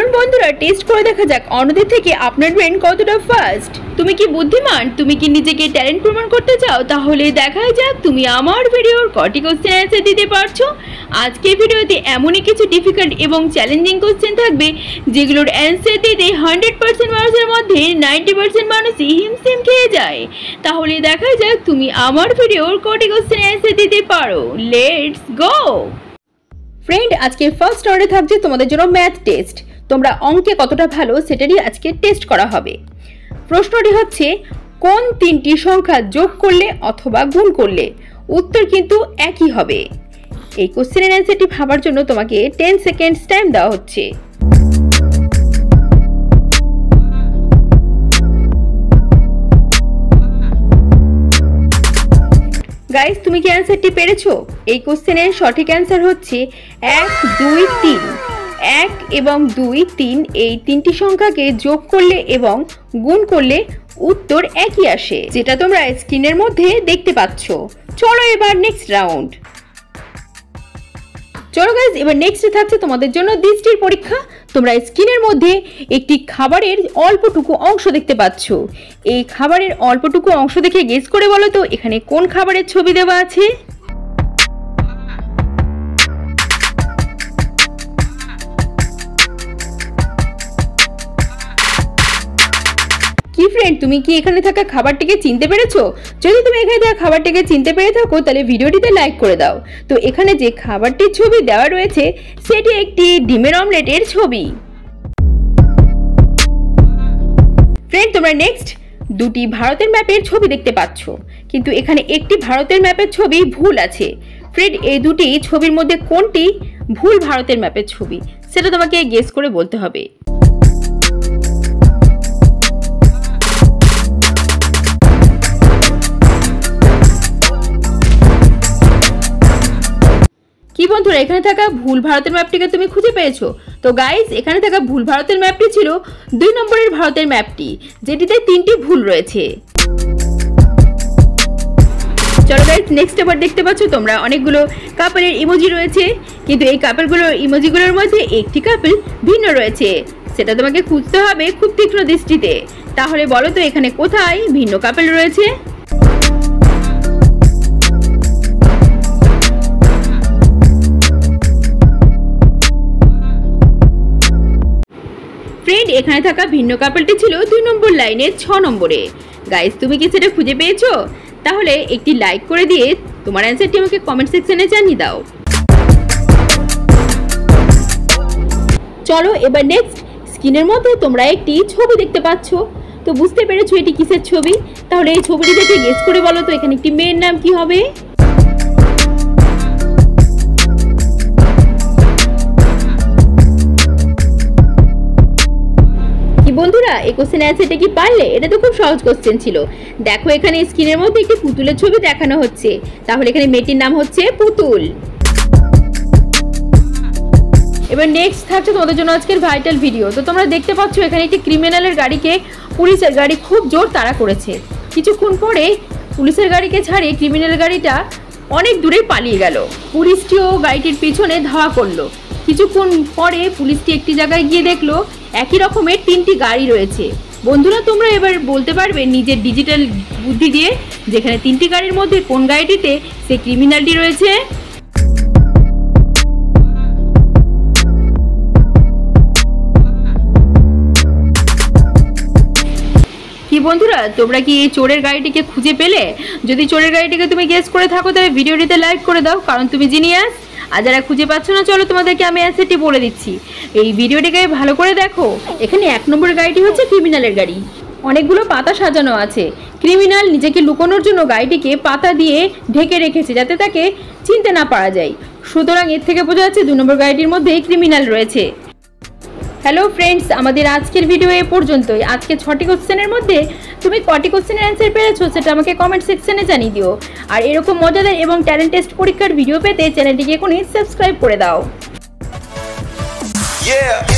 চলুন বন্ধুরা টেস্ট করে দেখা যাক অন্যদের থেকে আপনার ব্রেন কতটা ফাস্ট। তুমি কি বুদ্ধিমান, তুমি কি নিজেকে ট্যালেন্ট প্রমাণ করতে চাও? তাহলে দেখাই যাক তুমি আমার ভিডিওর কটি কোশ্চেন অ্যান্সার দিতে পারছো। আজকের ভিডিওতে এমনই কিছু ডিফিকাল্ট এবং চ্যালেঞ্জিং কোশ্চেন থাকবে যেগুলোর অ্যান্সার দিতে 100% মানুষের মধ্যে 90% মানুষই হিমশিম খেয়ে যায়। তাহলে দেখাই যাক তুমি আমার ভিডিওর কটি কোশ্চেন অ্যান্সার দিতে পারো। Let's go. ফ্রেন্ড, আজকে ফার্স্ট রাউন্ডে থাকছে তোমাদের জন্য ম্যাথ টেস্ট। তোমরা অঙ্কে কতটা ভালো সেটারই আজকে টেস্ট করা হবে। প্রশ্নটি হচ্ছে, কোন তিনটি সংখ্যা যোগ করলে অথবা গুণ করলে উত্তর কিন্তু একই হবে। এই কোশ্চেনের অ্যান্সারটি ভাবার জন্য তোমাকে 10 সেকেন্ডস টাইম দেওয়া হচ্ছে। গাইস, তুমি কি অ্যান্সারটি পেরেছো? এই কোশ্চেনের সঠিক অ্যান্সার হচ্ছে 1, 2, 3। 1 এবং 2, 3 এই তিনটি সংখ্যাকে যোগ করলে এবং গুণ করলে উত্তর একই আসে, যেটা তোমরা স্ক্রিনের মধ্যে দেখতে পাচ্ছ। চলো এবার নেক্সট রাউন্ড। চলো গাইস, এবার নেক্সটে থাকছে তোমাদের জন্য দৃষ্টির পরীক্ষা। তোমরা স্ক্রিনের মধ্যে একটি খাবারের অল্পটুকু অংশ দেখতে পাচ্ছ। এই খাবারের অল্পটুকু অংশ দেখে গেস করে বলো তো এখানে কোন খাবারের ছবি দেওয়া আছে। কি ফ্রেন্ড, তুমি কি এখানে থাকা খাবারটিকে চিনতে পেরেছো? যদি তুমি এখানে থাকা খাবারটিকে চিনতে পেরে থাকো তাহলে ভিডিওটিতে লাইক করে দাও। তো এখানে যে খাবারটির ছবি দেওয়া রয়েছে সেটি একটি ডিমের অমলেটের ছবি। ফ্রেন্ড, তোমরা নেক্সট দুটি ভারতের ম্যাপের ছবি দেখতে পাচ্ছ, কিন্তু এখানে একটি ভারতের ম্যাপের ছবি ভুল আছে। ফ্রেন্ড, এই দুটি ছবির মধ্যে কোনটি ভুল ভারতের ম্যাপের ছবি সেটা তোমাকে গেস করে বলতে হবে। কি বন্ধুরা, এখানে থাকা ভুল ভারতের ম্যাপটিকে তুমি খুঁজে পেয়েছো? তো গাইস, এখানে থাকা ভুল ভারতের ম্যাপটি ছিল 2 নম্বরের ভারতের ম্যাপটি, যেটিতে 3টি ভুল রয়েছে। চলো গাইস, নেক্সট আবার দেখতে পাচ্ছ তোমরা অনেকগুলো কাপেলের ইমোজি রয়েছে, কিন্তু এই কাপেলগুলোর ইমোজিগুলোর মধ্যে একটি কাপেল ভিন্ন রয়েছে। সেটা তোমাকে খুঁজতে হবে খুব তীক্ষ্ণ দৃষ্টিতে। তাহলে বলো তো এখানে কোথায় ভিন্ন কাপেল রয়েছে। ফ্রেন্ড, এখানে থাকা ভিন্ন কাপলটি ছিল 2 নম্বর লাইনে 6 নম্বরে। গাইস, তুমি কি সেটা খুঁজে পেয়েছো? তাহলে একটি লাইক করে দিয়ে তোমার অ্যান্সারটি আমাকে কমেন্ট সেকশনে জানিয়ে দাও। চলো এবার নেক্সট, স্ক্রিনের মধ্যে তোমরা একটি ছবি দেখতে পাচ্ছ। তো বুঝতে পেরেছো এটি কিসের ছবি? তাহলে এই ছবিটি দেখে গেস করে বলো তো এখানে একটি মেয়ের নাম কি হবে। বন্ধুরা, এই কোশ্চেন অ্যান্সারটা কি পারলে? এটা তো খুব সহজ কোশ্চেন ছিল। দেখো এখানে স্ক্রিনের মধ্যে একটি পুতুলের ছবি দেখানো হচ্ছে, তাহলে এখানে মেয়েটির নাম হচ্ছে পুতুল। এবার নেক্সট থাকছে তোমাদের জন্য আজকের ভাইটাল ভিডিও। তো তোমরা দেখতে পাচ্ছ এখানে একটি ক্রিমিনালের গাড়িকে পুলিশের গাড়ি খুব জোর তাড়া করেছে। কিছুক্ষণ পরে পুলিশের গাড়িকে ছাড়িয়ে ক্রিমিনাল গাড়িটা অনেক দূরে পালিয়ে গেল। পুলিশটিও গাড়িটির পিছনে ধাওয়া করলো। কিছুক্ষণ পরে পুলিশটি একটি জায়গায় গিয়ে দেখলো একই রকমের 3টি গাড়ি রয়েছে। বন্ধুরা, তোমরা এবার বলতে পারবে নিজের ডিজিটাল বুদ্ধি দিয়ে যেখানে 3টি গাড়ির মধ্যে কোন গাড়িটিতে সেই ক্রিমিনালটি রয়েছে। কি বন্ধুরা, তোমরা কি এই চোরের গাড়িটিকে খুঁজে পেলে? যদি চোরের গাড়িটিকে তুমি গেস করে থাকো তাহলে ভিডিওটিতে লাইক করে দাও, কারণ তুমি জিনিয়াস। আর যারা খুঁজে পাচ্ছ না, চলো তোমাদেরকে আমি অ্যান্সারটি বলে দিচ্ছি। এই ভিডিওটিকে ভালো করে দেখো। এখানে 1 নম্বরের গাড়িটি হচ্ছে ক্রিমিনালের গাড়ি। অনেকগুলো পাতা সাজানো আছে। ক্রিমিনাল নিজেকে লুকানোর জন্য গাড়িটিকে পাতা দিয়ে ঢেকে রেখেছে যাতে তাকে চিনতে না পারা যায়। সুতরাং এর থেকে বোঝা যাচ্ছে 2 নম্বর গাড়িটির মধ্যে ক্রিমিনাল রয়েছে। হ্যালো ফ্রেন্ডস, আমাদের আজকের ভিডিও এ পর্যন্তই। আজকে 6টি কোশ্চেনের মধ্যে তুমি কটি কোশ্চেনের অ্যান্সার পেরেছো সেটা আমাকে কমেন্ট সেকশনে জানিয়ে দিও। আর এরকম মজাদার এবং ট্যালেন্ট টেস্ট পরীক্ষার ভিডিও পেতে চ্যানেলটিকে এখনই সাবস্ক্রাইব করে দাও।